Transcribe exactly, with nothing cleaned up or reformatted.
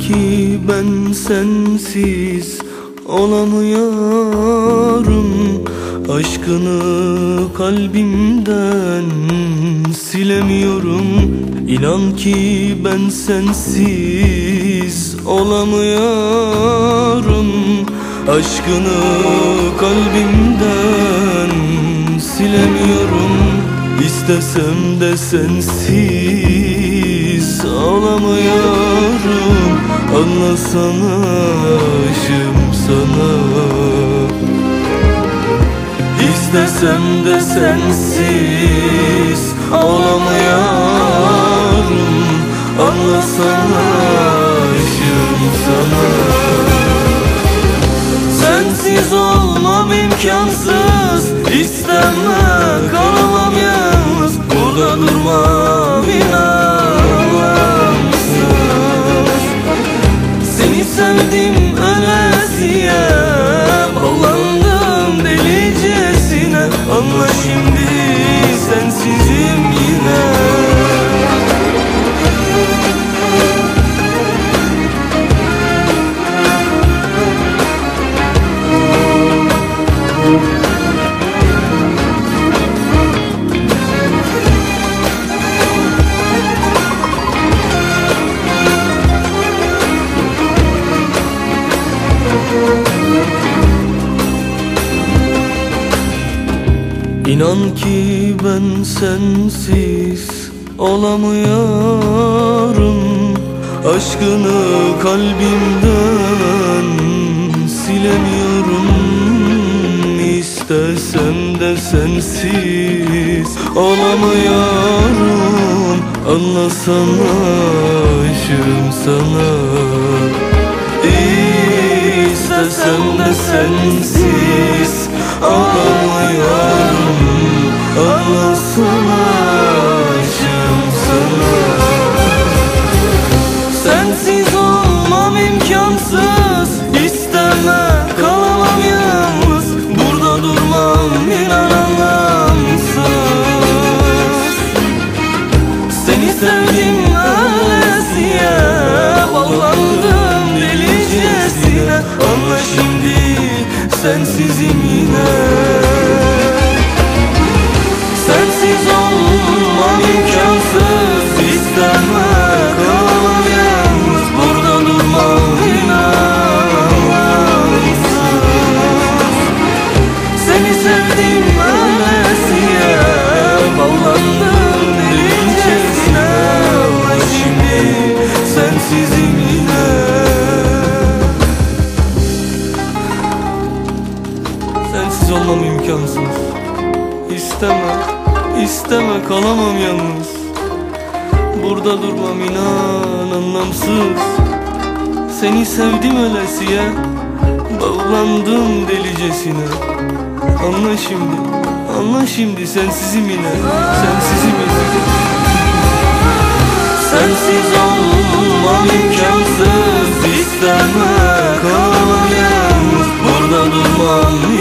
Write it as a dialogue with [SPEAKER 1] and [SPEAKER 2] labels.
[SPEAKER 1] ki ben sensiz olamıyorum. Aşkını kalbimden silemiyorum. İnan ki ben sensiz olamıyorum. Aşkını kalbimden silemiyorum. İstesem de sensiz olamıyorum. Anlasana aşığım sana. İstesem de sensiz olamıyorum. Anlasana aşığım sana. Sensiz olmam imkansız. İsteme kalamam yalnız. Burada durmam imkansız. Seni sevdim ölesiye, bağlandım delicesine. Anla şimdi sensizim yine. İnan ki ben sensiz olamıyorum. Aşkını kalbimden silemiyorum. İstesem de sensiz olamıyorum. Anlasana aşığım sana. İstesem de sensiz olamıyorum. Anlasana aşığım sana. Sensiz olmam imkansız. İsteme kalamam yalnız. Burada durmam inan anlamsız. Seni sevdim öylesiye, bağlandım delicesine. Anla şimdi sensizim yine. Sensiz olmam imkansız. İsteme kalamam yalnız. Burada durmam inanmamsız. Seni sevdim öylesiye, bağlandım delicesine. Ama şimdi sensizim yine. Sensiz olmam imkansız. İsteme, isteme kalamam yalnız. Burada durmam inan anlamsız. Seni sevdim ölesiye, bağlandım delicesine. Anla şimdi, anla şimdi sensizim yine, sensizim yine. Sensiz olmam imkansız. İsteme kalamam yalnız. Burada durmam